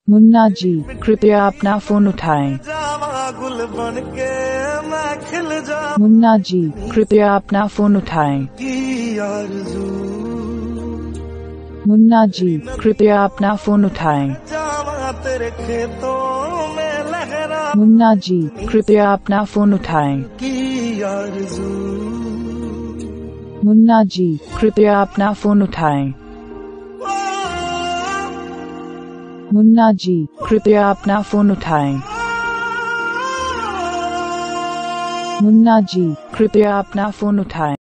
मुन्ना जी, कृपया अपना फोन उठाएं। मुन्ना जी, कृपया अपना फोन उठाएं। मुन्ना जी, कृपया अपना फोन उठाएं। मुन्ना जी, कृपया अपना फोन उठाएं। मुन्ना जी, कृपया अपना फोन उठाएं। मुन्ना जी, कृपया अपना फोन उठाएं। मुन्ना जी, कृपया अपना फोन उठाएं।